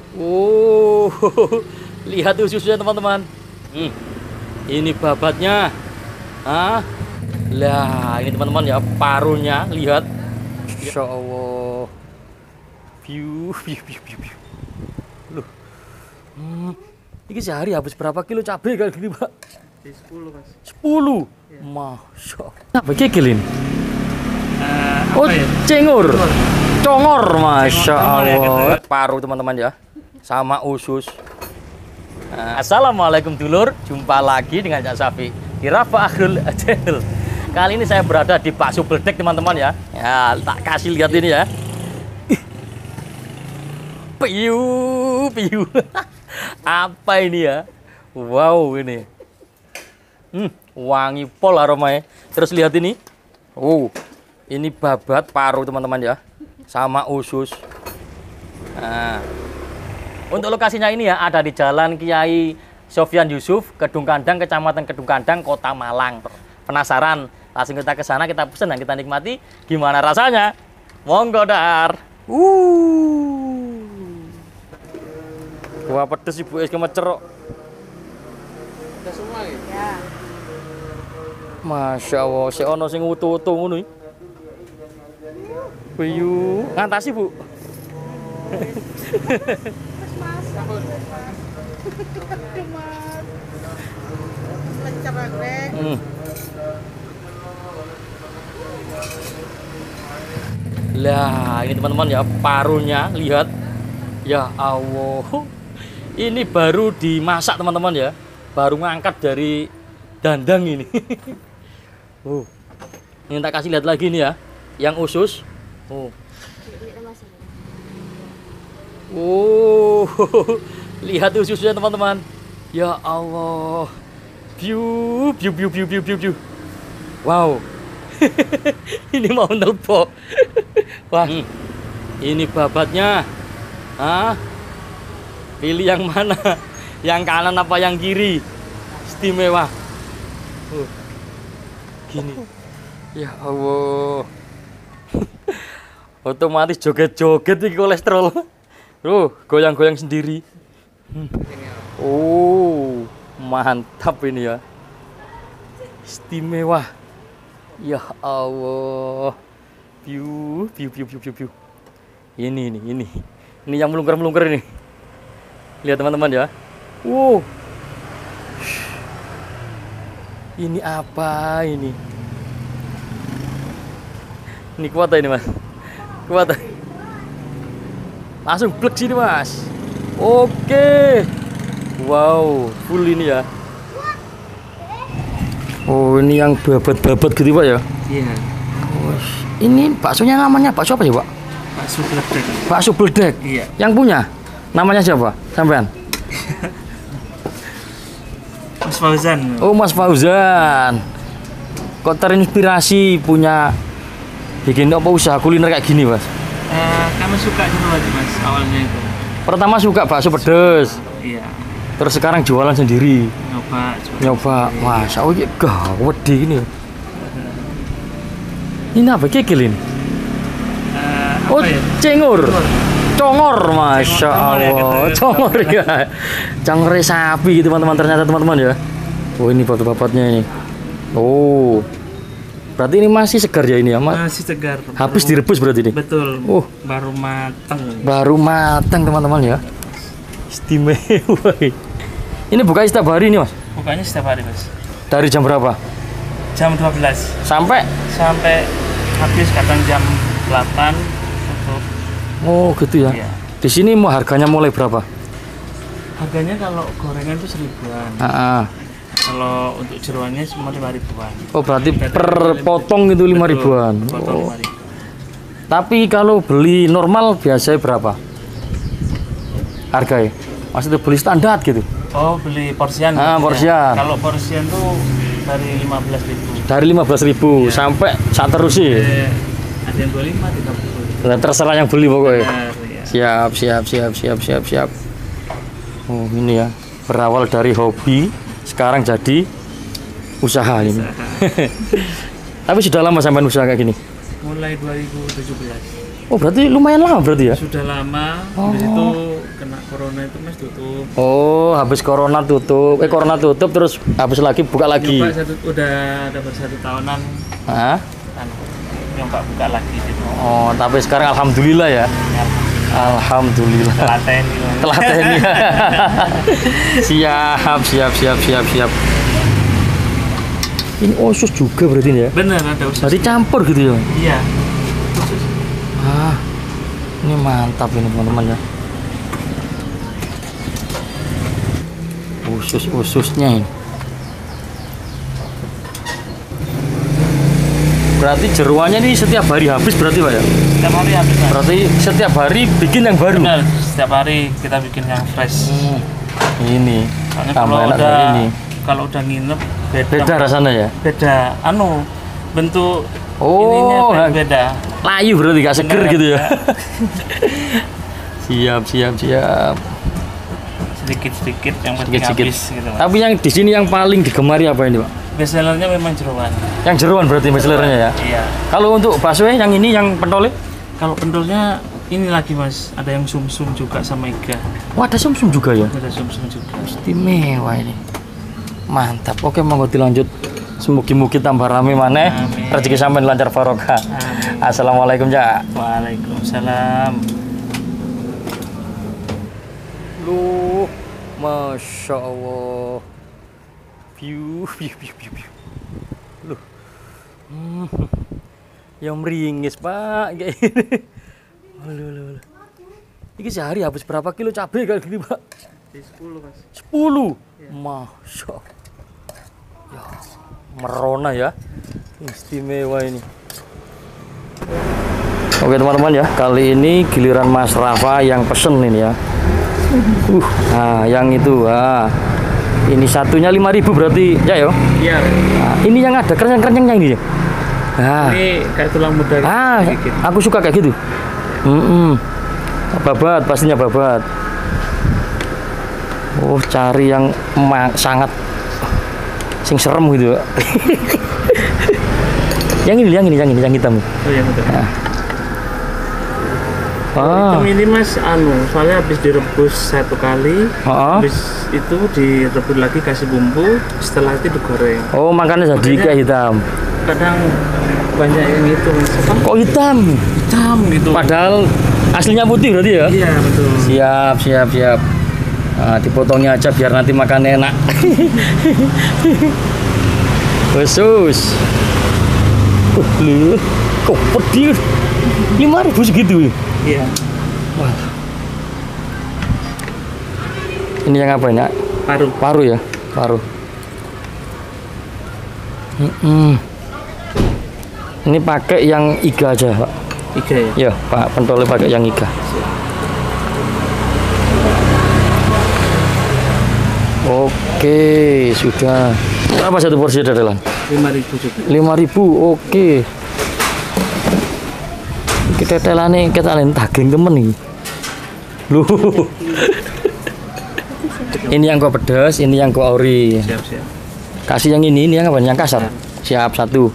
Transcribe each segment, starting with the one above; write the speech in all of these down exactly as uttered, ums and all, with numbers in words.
Oh, lihat ususnya teman-teman. Hmm, ini babatnya. Ah, lah ini teman-teman ya, parunya lihat. Insya Allah. View, view, view, view, view. Loh, hmm, ini sehari habis berapa kilo cabai kayak gini, Pak? sepuluh, Mas. sepuluh. Ya. Masya Allah. Apa kekilin? Uh, oh, ya? cengur. Congor, Masya Congor, Allah. ya, paru teman-teman ya, sama usus. Nah, assalamualaikum dulur, jumpa lagi dengan Cak Safi di Rafa Akhrul Channel. Kali ini saya berada di Pak Subeldek teman-teman ya. Ya, tak kasih lihat ini ya. Piu, piu. Apa ini ya? Wow ini. Hmm, wangi pol aromanya. Terus lihat ini. Oh, ini babat paru teman-teman ya, sama usus. Nah, untuk lokasinya ini ya ada di Jalan Kiai Sofyan Yusuf, Kedung Kandang, Kecamatan Kedung Kandang, Kota Malang. Penasaran? Langsung kita ke sana, kita pesen dan kita nikmati. Gimana rasanya? Monggo dar. Uh. Wah pedes ibu es kemecerok. Udah semua ya? Ya. Masya Allah, si ono sing utuh-utuh ngono iki. Piyu, ngantasi, Bu. Mas, mas. Lancar agrek. Hmm. Lah, ini teman-teman ya, parunya lihat. Ya Allah. Ini baru dimasak teman-teman ya. Baru ngangkat dari dandang ini. Oh. Ini tak kasih lihat lagi nih ya. Yang usus. Oh. Oh. Lihat ususnya teman-teman. Ya Allah. View, view, view, view, view, view, view. Wow. Ini mau nelpok. Wah. Hmm. Ini babatnya. Ah. Pilih yang mana? Yang kanan apa yang kiri? Istimewa. Uh, gini. Ya Allah. Otomatis joget-joget nih kolesterol. Tuh, goyang-goyang sendiri. Hmm. Oh, mantap ini ya. Istimewa. Ya Allah. View, view, view, view, view, view. Ini, ini, ini. Ini yang melungker-melungker ini. Lihat teman-teman ya. Wow. Ini apa ini? Ini kuat ini Mas. Kuat. Langsung plek sini Mas. Oke. Wow, full ini ya. Oh, ini yang babat-babat gitu Pak ya? Iya. Oh, ini baksonya namanya bakso apa ya Pak? Pak Subeldek. Pak Subeldek. Iya. Yang punya? Namanya siapa? Sampean? Mas Fauzan. Oh, Mas Fauzan. Kok terinspirasi punya bikin apa usaha kuliner kayak gini, Mas? Uh, kami suka dulu aja Mas awalnya itu. Pertama suka bakso pedes. Iya. Terus sekarang jualan sendiri. Nyoba. Nyoba. Mas, oh iya gawat ini. Ini apa kekilin? Uh, Oh, ya? cengur. Congor, Masya Allah. Congor ya. Congor sapi gitu teman-teman, ternyata teman-teman ya. Oh, ini babat-babatnya ini. Oh. Berarti ini masih segar ya ini ya, Mas? Masih segar. Habis direbus berarti ini? Betul. Oh, baru matang. baru matang teman-teman ya. Istimewa. Ini buka setiap hari ini, Mas? Bukanya setiap hari Mas. Dari jam berapa? Jam dua belas. Sampai? Sampai habis kadang jam delapan tutup. Oh, gitu ya. Iya. Di sini mau harganya mulai berapa? Harganya kalau gorengan itu seribuan. Ah, ah. Kalau untuk jeroannya cuma lima ribuan. Oh, berarti per potong itu lima ribuan. Potong Oh. lima ribu. Tapi kalau beli normal biasanya berapa? Harganya? Maksudnya beli standar gitu? Oh, beli porsian. Ah, gitu ya. porsian. Kalau porsian tuh dari lima belas ribu. Dari lima belas ribu Iya. sampai saat terus sih. Eh, ada yang dua puluh lima, tiga puluh. Nah, terserah yang beli pokoknya. Benar, ya. Siap, siap, siap, siap, siap, siap. Oh, ini ya. Berawal dari hobi, sekarang jadi usaha ini. Usaha. Tapi sudah lama sampai usaha kayak gini? Mulai dua ribu tujuh belas. Oh, berarti lumayan lama berarti ya? Sudah lama, Oh. habis itu kena corona itu Mas tutup. Oh, habis corona tutup. Eh, corona tutup terus habis lagi buka lagi. Nyoba satu, udah dapat satu tahunan, Hah? kan, nyoba buka lagi gitu. Oh, tapi sekarang alhamdulillah ya. Ya, Alhamdulillah. telaten gitu. Telaten ya. Siap, siap, siap, siap, siap. Ini usus juga berarti ini ya? Bener ada usus. Berarti campur gitu ya? Iya. Usus. Ah, ini mantap ini teman-teman ya. Usus-ususnya ini. Berarti jeruannya ini setiap hari habis berarti Pak ya? Setiap hari habis Mas. Berarti setiap hari bikin yang baru. Bener, setiap hari kita bikin yang fresh. Hmm, ini Soalnya tambah kalau enak udah dari ini. kalau udah nginep beda. Beda rasanya ya? Beda. Anu bentuk Oh, ininya nah. beda. Layu berarti gak seger Bener, gitu ya? ya. Siap, siap, siap. Sedikit-sedikit yang penting Sedikit-sedikit. habis gitu Mas. Tapi yang di sini yang paling digemari apa ini Pak? Bestsellernya memang jeroan. Yang jeruan berarti bestsellernya ya? Iya. Kalau untuk bakso yang ini yang pentolnya? Kalau pendolnya ini lagi Mas, ada yang sumsum juga sama iga. Wah, ada sumsum juga ya? Ada sumsum juga. Istimewa ini. Mantap. Oke, monggo dilanjut. Semugi-mugi tambah rame maneh. Amin. Rezeki sampean lancar barokah. Amin. Assalamualaikum, Cak. Waalaikumsalam. Lu, masya Allah. View, view, view, view, view. Loh. Hmm. Yang meringis, Pak. Kayak ini. Loh, loh, loh. Ini sehari habis berapa kilo cabai kayak gini, Pak? Di sepuluh Mas. sepuluh. Masya Allah. Ya, merona ya. Istimewa ini. Oke teman-teman ya, kali ini giliran Mas Rafa yang pesen ini ya. Uh, nah yang itu, ah. Ini satunya lima ribu berarti ya yo. Iya. Nah, ini yang ada kerenyang-kerenyangnya ini ya. Nah, Ini kayak tulang muda gitu. ah, Sedikit. aku suka kayak gitu. Mm-mm. Babat, pastinya babat. Oh, cari yang ma- sangat sing serem gitu. Yang ini, yang ini, yang ini, yang hitam. Oh iya betul. Nah. Ah. Ah, Ini Mas anu, soalnya habis direbus satu kali, ah. habis itu direbus lagi kasih bumbu, setelah itu digoreng. Oh, makanya jadi kayak hitam. Kadang banyak yang itu Mas. Apa? Kok hitam? Hitam gitu. Padahal aslinya putih berarti ya? Iya betul. Siap, siap, siap. Nah, dipotongnya aja biar nanti makan enak. Khusus. Uh, lu, kok pedih? Lima ribu segitu. Iya. Wah. Ini yang apa ini? Paru. Paru ya, paru. Mm-mm. Ini pakai yang iga aja, Pak. Iga ya. Ya, Pak pentolnya pakai yang iga. Oke, sudah. Berapa satu porsi dadelan? Lima ribu juga. Lima ribu, oke. Kita telane kita lain daging temen nih. Loh. Ini yang gua pedas, ini yang gua ori. Siap siap. Kasih yang ini, ini yang apa? Yang kasar. Siap satu.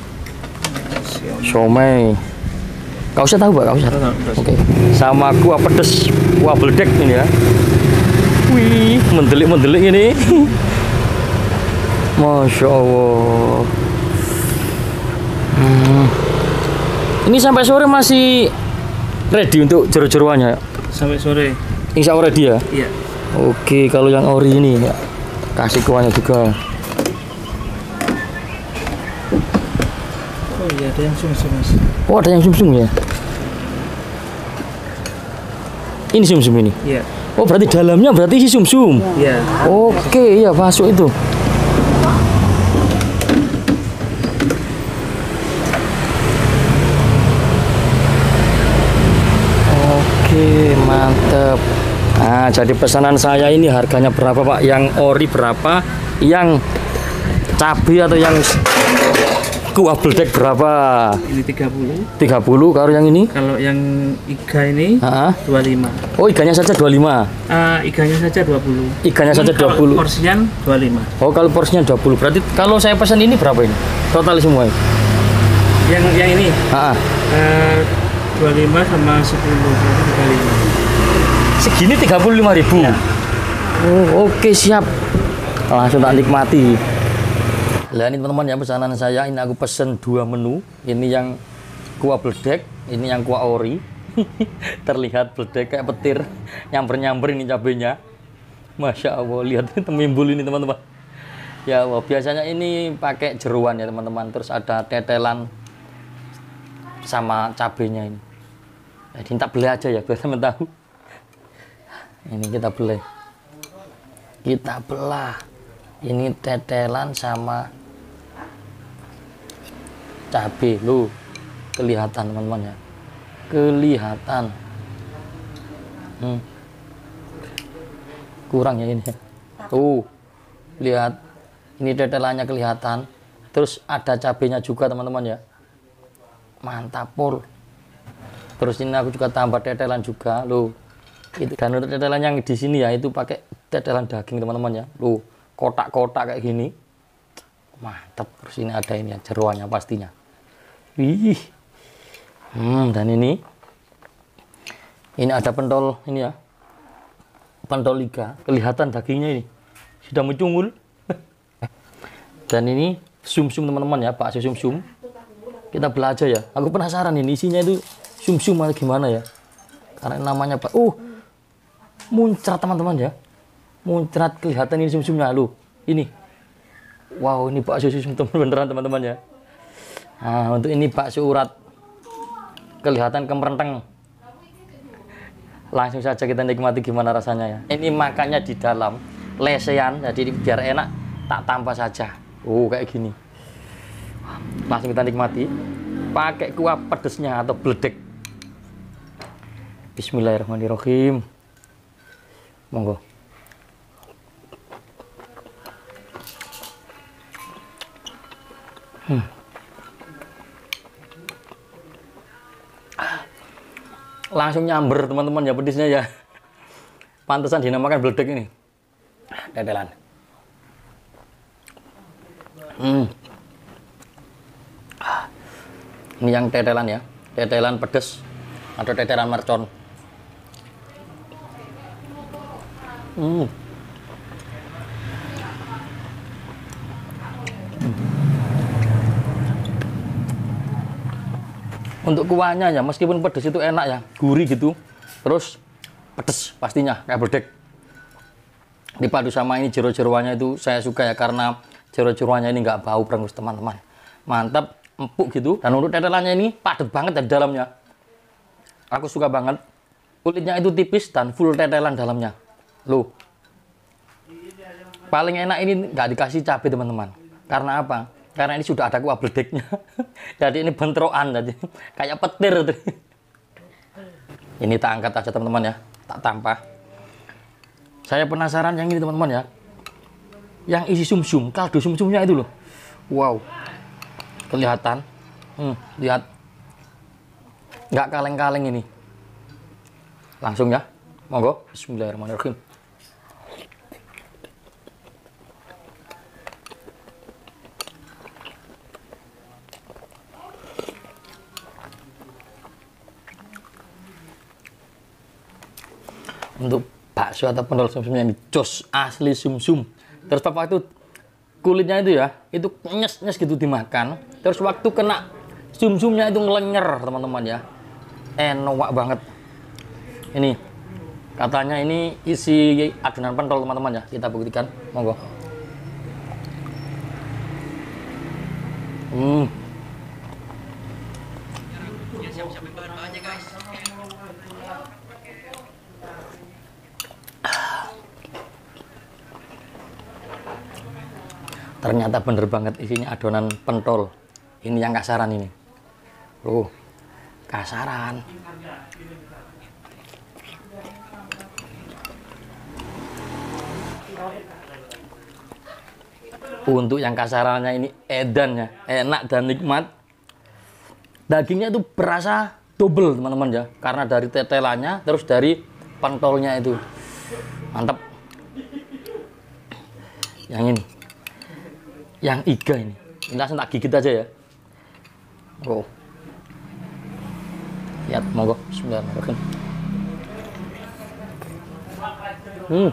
Somai. Kau usah tahu, Pak, kau usah. Oke. Sama kuah pedes, kuah beledek ini ya. Wih, mendelik-mendelik ini. Masya Allah. Hmm. Ini sampai sore masih ready untuk jeru-jeruannya. Sampai sore. Insya Allah ready ya. Iya. Oke, kalau yang ori ini ya, kasih kuahnya juga. Oh iya ada yang sumsum Mas. Oh, ada yang sumsum ya. Ini sumsum ini. Iya. Oh, berarti dalamnya berarti isi sumsum. Iya. Oke, iya masuk itu. Oke, mantep. Nah, jadi pesanan saya ini harganya berapa, Pak? Yang ori berapa? Yang cabai atau yang kuah beldek berapa? Ini tiga puluh. tiga puluh. Kalau yang ini? Kalau yang iga ini Ah, dua puluh lima. oh, ikannya saja dua puluh lima. Ah, iganya saja dua puluh. Ikannya saja Ini kalau dua puluh. Porsian dua puluh lima. Oh, kalau porsinya dua puluh. Berarti kalau saya pesan ini berapa ini? Total semua. Yang yang ini Ah, eh, dua puluh lima sama sepuluh, berarti tiga puluh lima. Segini tiga puluh lima ribu. Ya. Oh, oke siap. Langsung tak nikmati. Lah ini teman-teman ya pesanan saya, ini aku pesen dua menu. Ini yang kuah bledek, ini yang kuah ori. Terlihat bledek kayak petir, nyamber-nyamber ini cabenya. Masya Allah, lihat temimbul ini teman-teman. Ya Allah, biasanya ini pakai jeruan ya teman-teman. Terus ada tetelan sama cabenya ini. Jadi tak beli aja ya biar teman tahu. Ini kita beli. Kita belah. Ini tetelan sama cabai, lu kelihatan teman-teman ya, kelihatan. Hmm. Kurang ya ini. Tuh, lihat, ini tetelannya kelihatan. Terus ada cabenya juga teman-teman ya. Mantap pol. Terus ini aku juga tambah tetelan juga, lo. Itu dan untuk tetelan yang di sini ya itu pakai tetelan daging teman-teman ya. Lo. Kotak-kotak kayak gini, mantap. Terus ini ada ini ya jeroannya pastinya. Wih, hmm, dan ini, ini ada pentol ini ya, pentol iga. Kelihatan dagingnya ini sudah mencungul. Dan ini sumsum teman-teman ya, bakso sumsum. Kita belajar ya. Aku penasaran ini isinya itu sumsum atau gimana ya? Karena namanya pak. Oh, muncrat teman-teman ya. Muncrat kelihatan ini sumsumnya lu. Ini. Wow, ini bakso sumsum beneran teman-teman ya. Nah, untuk ini bakso urat. Kelihatan kemerenteng. Langsung saja kita nikmati gimana rasanya ya. Ini makannya di dalam lesehan, jadi biar enak tak tambah saja. Oh, kayak gini. Langsung kita nikmati. Pakai kuah pedesnya atau bledek. Bismillahirrahmanirrahim. Monggo. Hmm. Langsung nyamber teman-teman ya pedisnya ya. Pantesan dinamakan bledek ini. Tetelan. Hmm. Ini yang tetelan ya. Tetelan pedes atau tetelan mercon. Hmm. Untuk kuahnya ya meskipun pedes itu enak ya, gurih gitu. Terus pedes pastinya kayak bledek. Dipadu sama ini jero-jeroannya itu saya suka ya karena jero-jeroannya ini nggak bau berangus teman-teman. Mantap, empuk gitu. Dan untuk tetelannya ini padat banget di dalamnya. Aku suka banget. Kulitnya itu tipis dan full tetelan dalamnya. Loh. Paling enak ini nggak dikasih cabai teman-teman. Karena apa? Karena ini sudah ada kuah bledeknya. Jadi ini bentrokan, jadi kayak petir. Ini tak angkat aja teman-teman ya, tak tampah. Saya penasaran yang ini teman-teman ya. Yang isi sumsum, kaldu sumsumnya itu loh. Wow, kelihatan. Hmm, lihat, nggak kaleng-kaleng ini. Langsung ya, monggo. Bismillahirrahmanirrahim. Untuk bakso atau pentol sumsumnya ini jos asli sumsum. Terus papa itu kulitnya itu ya, itu nyes-nyes gitu dimakan. Terus waktu kena sumsumnya itu ngelenyer teman-teman ya. Enak banget. Ini katanya ini isi adonan pentol teman-teman ya. Kita buktikan, monggo. Hmm. Ternyata bener banget isinya adonan pentol. Ini yang kasaran ini. Loh, kasaran. Untuk yang kasarannya ini edan ya, enak dan nikmat. Dagingnya itu berasa double teman-teman ya, karena dari tetelannya terus dari pentolnya itu. Mantap. Yang ini. Yang iga ini. Ini langsung tak gigit aja ya. Oh. Lihat, monggo. Bismillahirrahmanirrahim. Hmm.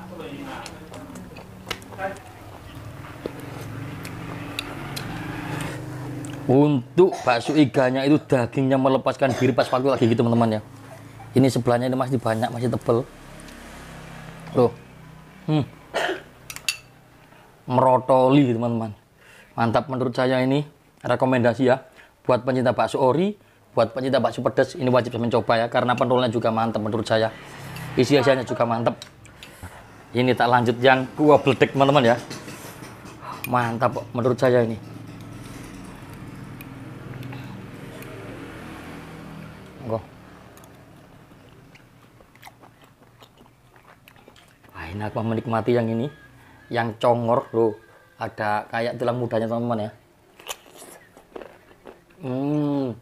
Untuk bakso iganya itu dagingnya melepaskan diri pas waktu lagi gitu teman-teman ya. Ini sebelahnya ini masih banyak, masih tebel. Loh. Hmm. Merotoli teman-teman. Mantap menurut saya ini. Rekomendasi ya. Buat pencinta bakso ori, buat pencinta bakso pedas, ini wajib mencoba ya. Karena pentolnya juga mantap menurut saya. Isi-isiannya juga mantap. Ini tak lanjut yang kuah beledek teman-teman ya. Mantap menurut saya ini. Monggo. Wah, ini aku menikmati yang ini, yang congor loh, ada kayak tulang mudanya teman-teman ya. Hmm.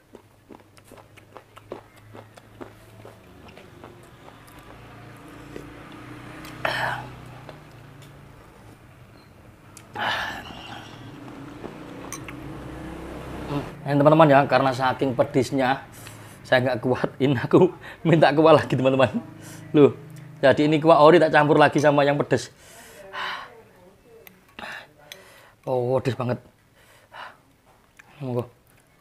Ini teman-teman ya, karena saking pedisnya saya nggak kuat, ini aku minta kuah lagi teman-teman. Loh, jadi ini kuah ori tak campur lagi sama yang pedes. Oh, pedes banget. Monggo.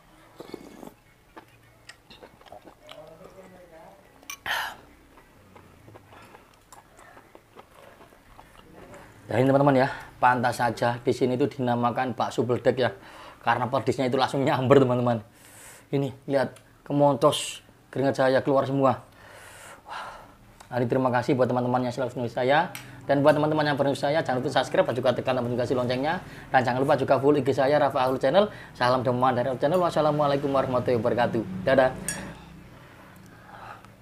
Ya ini teman-teman ya, pantas saja di sini itu dinamakan bakso beledek ya, karena pedisnya itu langsung nyamber teman-teman. Ini lihat, kemontos keringat saya keluar semua. Wah, ini terima kasih buat teman-teman yang selalu menulis saya, dan buat teman-teman yang menulis saya jangan lupa subscribe dan juga tekan tombol notifikasi loncengnya, dan jangan lupa juga follow I G saya Rafa Ahlul Channel. Salam deman dari Ahlul Channel. Wassalamualaikum warahmatullahi wabarakatuh. Dadah.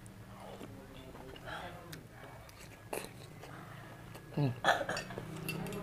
Hmm.